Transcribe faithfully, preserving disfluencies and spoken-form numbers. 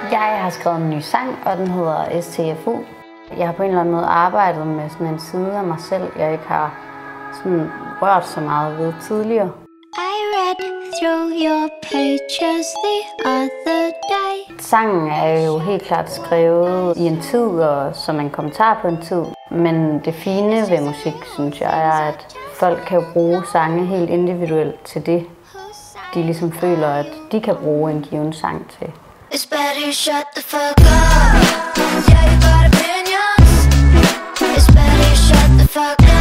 Jeg har skrevet en ny sang, og den hedder S T F U. Jeg har på en eller anden måde arbejdet med sådan en side af mig selv, jeg ikke har sådan rørt så meget ved tidligere. I read through your pages the other day. Sangen er jo helt klart skrevet i en tid, og som en kommentar på en tid. Men det fine ved musik, synes jeg, er, at folk kan bruge sange helt individuelt til det, de ligesom føler, at de kan bruge en given sang til. It's better you shut the fuck up. Yeah, you got opinions. It's better you shut the fuck up.